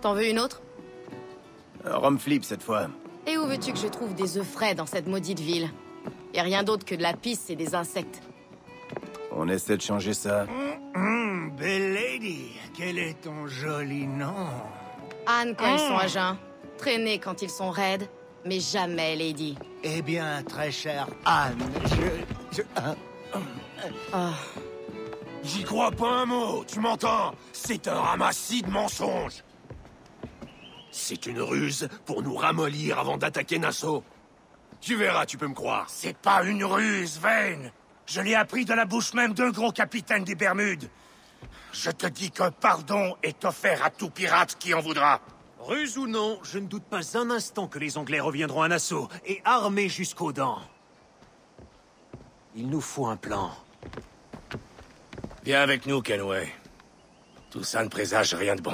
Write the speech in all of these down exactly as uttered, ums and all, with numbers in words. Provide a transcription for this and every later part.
T'en veux une autre? Un rhum flip cette fois. Et où veux-tu que je trouve des œufs frais dans cette maudite ville? Y a rien d'autre que de la pisse et des insectes. On essaie de changer ça. Mmh, mmh, belle lady, quel est ton joli nom? Anne quand mmh. ils sont à jeun, traîner quand ils sont raides, mais jamais lady. Eh bien, très chère Anne, je... je hein? Oh. J'y crois pas un mot, tu m'entends? C'est un ramassis de mensonges. C'est une ruse pour nous ramollir avant d'attaquer Nassau. Tu verras, tu peux me croire. C'est pas une ruse, Vayne. Je l'ai appris de la bouche même d'un gros capitaine des Bermudes. Je te dis qu'un pardon est offert à tout pirate qui en voudra. Ruse ou non, je ne doute pas un instant que les Anglais reviendront à Nassau, et armés jusqu'aux dents. Il nous faut un plan. Viens avec nous, Kenway. Tout ça ne présage rien de bon.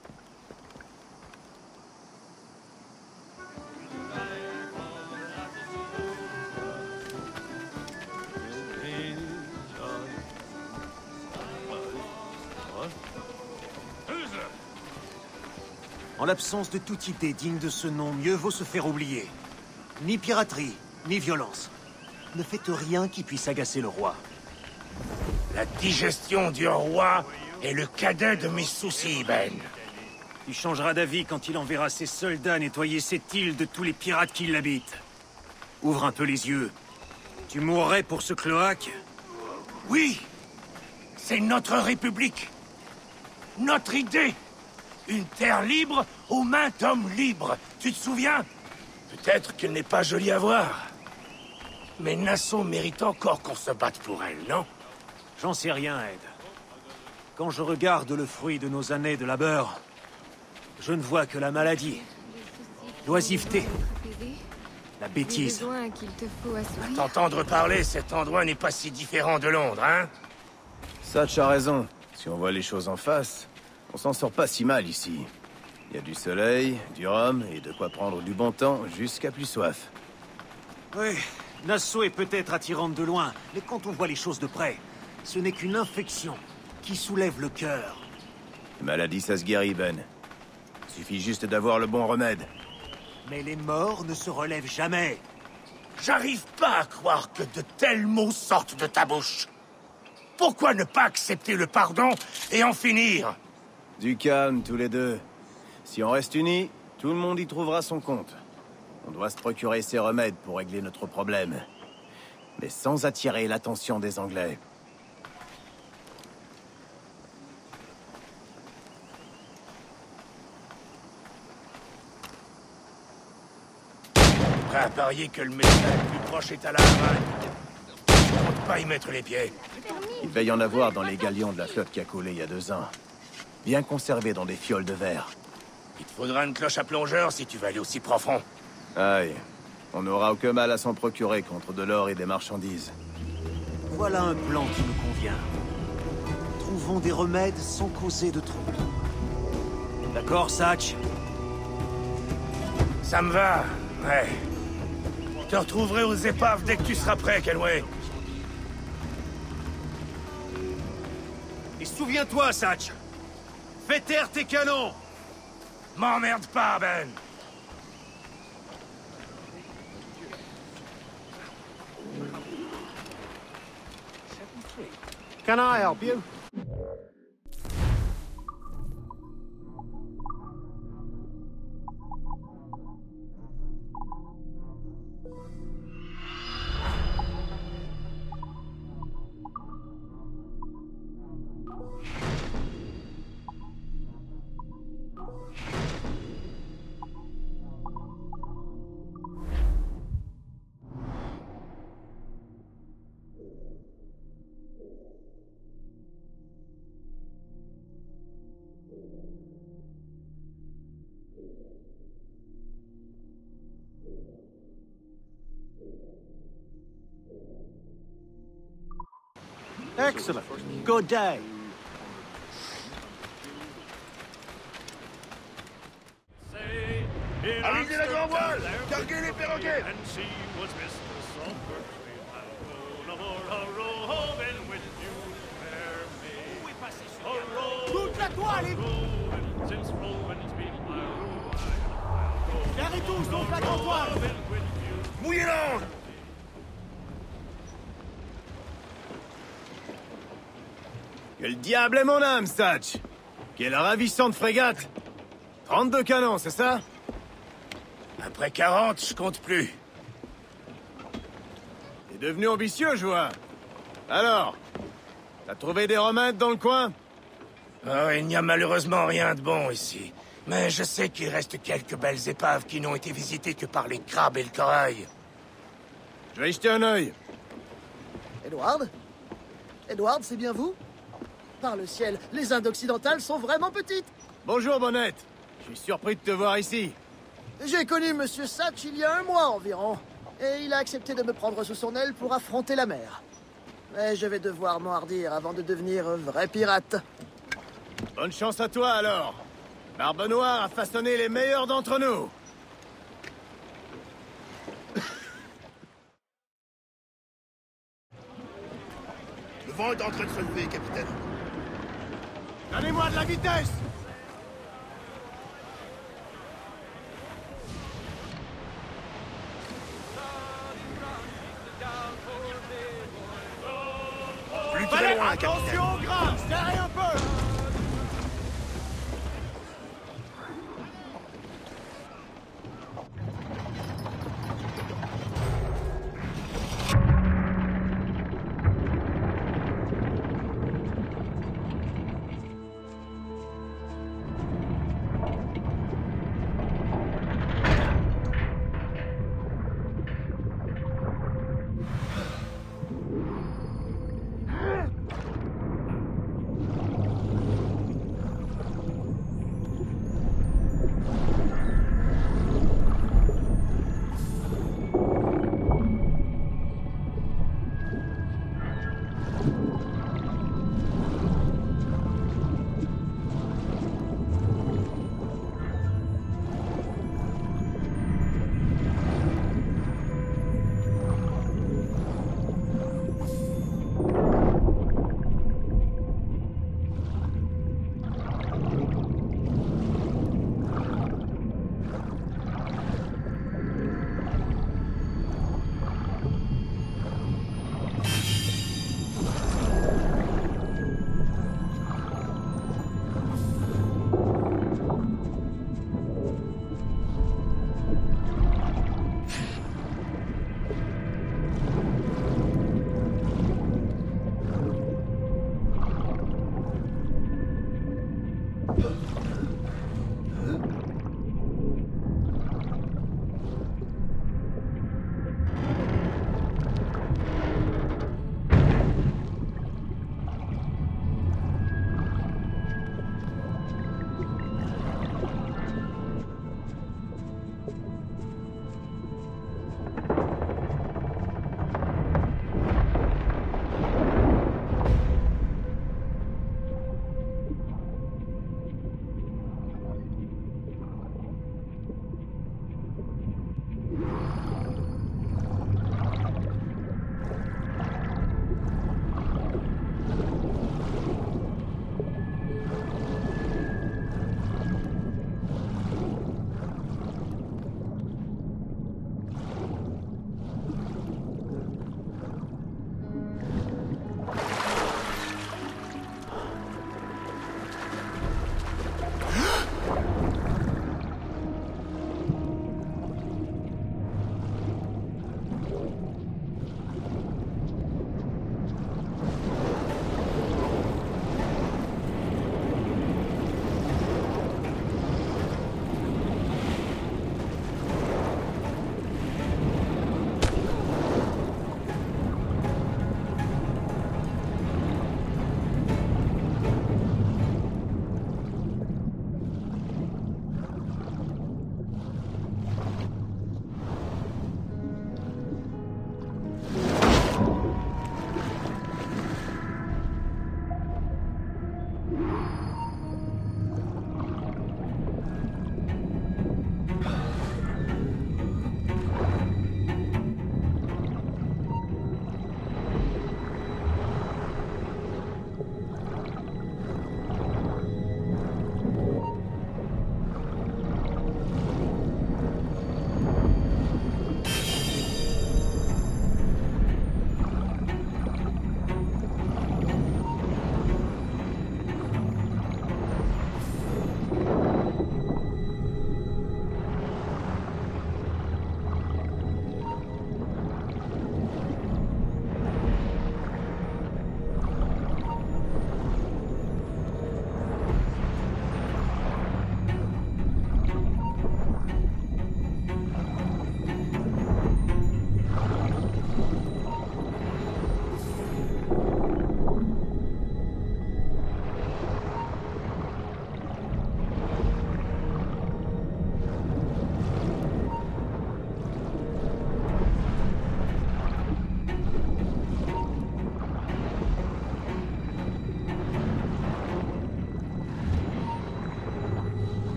En l'absence de toute idée digne de ce nom, mieux vaut se faire oublier. Ni piraterie, ni violence. Ne faites rien qui puisse agacer le roi. La digestion du roi est le cadet de mes soucis, Ben. Il changera d'avis quand il enverra ses soldats nettoyer cette île de tous les pirates qui l'habitent. Ouvre un peu les yeux. Tu mourrais pour ce cloaque? Oui! C'est notre république. Notre idée. Une terre libre aux mains d'hommes libres. Tu te souviens? Peut-être qu'elle n'est pas jolie à voir. Mais Nassau mérite encore qu'on se batte pour elle, non? J'en sais rien, Ed. Quand je regarde le fruit de nos années de labeur, je ne vois que la maladie, l'oisiveté, la bêtise. À t'entendre parler, cet endroit n'est pas si différent de Londres, hein? Satch a raison. Si on voit les choses en face, on s'en sort pas si mal ici. Il y a du soleil, du rhum et de quoi prendre du bon temps jusqu'à plus soif. Oui, Nassau est peut-être attirante de loin, mais quand on voit les choses de près, ce n'est qu'une infection qui soulève le cœur. Maladie, ça se guérit, Ben. Suffit juste d'avoir le bon remède. Mais les morts ne se relèvent jamais. J'arrive pas à croire que de tels mots sortent de ta bouche. Pourquoi ne pas accepter le pardon et en finir? Du calme, tous les deux. Si on reste unis, tout le monde y trouvera son compte. On doit se procurer ces remèdes pour régler notre problème. Mais sans attirer l'attention des Anglais. Prêt à parier que le médecin le plus proche est à la Havane. Je compte pas y mettre les pieds. Il va y en avoir dans les galions de la flotte qui a coulé il y a deux ans. Bien conservés dans des fioles de verre. Il te faudra une cloche à plongeur si tu veux aller aussi profond. Aïe. On n'aura aucun mal à s'en procurer contre de l'or et des marchandises. Voilà un plan qui me convient. Trouvons des remèdes sans causer de troubles. D'accord, Satch? Ça me va, ouais. Je te retrouverai aux épaves dès que tu seras prêt, Kenway. Et souviens-toi, Satch! Fais taire tes canons! M'emmerde pas, Ben! Can I help you? Excellent. Good day. Allez, la grand voile! Carguez les perroquets! Toute la toile est... Serrez tous, donc la comptoir. Mouillez l'angle. Que le diable est mon âme, Satch! Quelle ravissante frégate! trente-deux canons, c'est ça? Après quarante, je compte plus. T'es devenu ambitieux, je vois. Alors, t'as trouvé des remèdes dans le coin? Oh, il n'y a malheureusement rien de bon ici. Mais je sais qu'il reste quelques belles épaves qui n'ont été visitées que par les crabes et le corail. Je vais y jeter un œil. Edward? Edward, c'est bien vous? Par le ciel, les Indes occidentales sont vraiment petites. Bonjour, Bonnette. Je suis surpris de te voir ici. J'ai connu Monsieur Satch il y a un mois environ, et il a accepté de me prendre sous son aile pour affronter la mer. Mais je vais devoir m'enhardir avant de devenir un vrai pirate. Bonne chance à toi, alors. Barbe Noire a façonné les meilleurs d'entre nous. Le vent est en train de se lever, capitaine. Donnez-moi de la vitesse! Plus très loin, capitaine. Attention, Grave! Serrez un peu!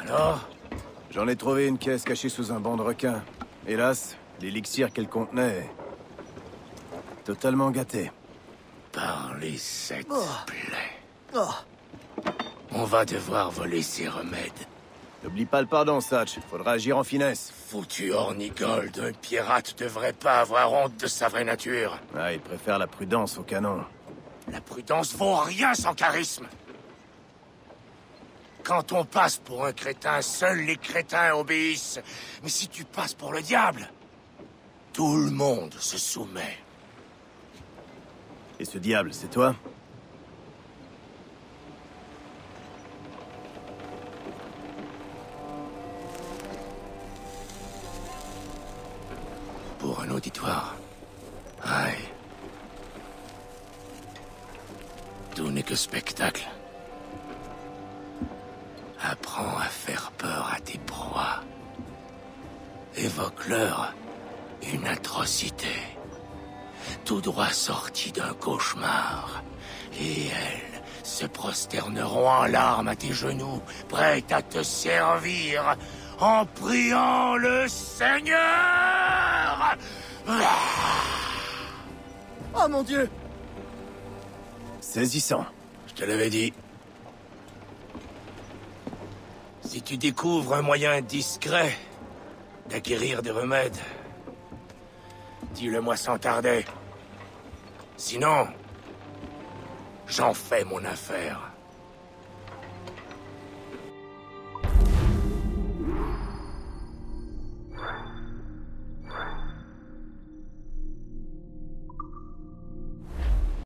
Alors? J'en ai trouvé une caisse cachée sous un banc de requins. Hélas, l'élixir qu'elle contenait est totalement gâté. Par les sept Oh. plaies. Oh, On va devoir voler ces remèdes. N'oublie pas le pardon, Satch. Faudra agir en finesse. Foutu Hornigold, un pirate devrait pas avoir honte de sa vraie nature. Ah, il préfère la prudence au canon. La prudence vaut rien sans charisme. Quand on passe pour un crétin, seuls les crétins obéissent. Mais si tu passes pour le diable, tout le monde se soumet. Et ce diable, c'est toi? Pour un auditoire. Aïe. Tout n'est que spectacle. Apprends à faire peur à tes proies. Évoque-leur une atrocité. Tout droit sorti d'un cauchemar. Et elles se prosterneront en larmes à tes genoux, prêtes à te servir, en priant le Seigneur. oh mon Dieu! Saisissant. Je te l'avais dit. Si tu découvres un moyen discret d'acquérir des remèdes, dis-le-moi sans tarder. Sinon, j'en fais mon affaire.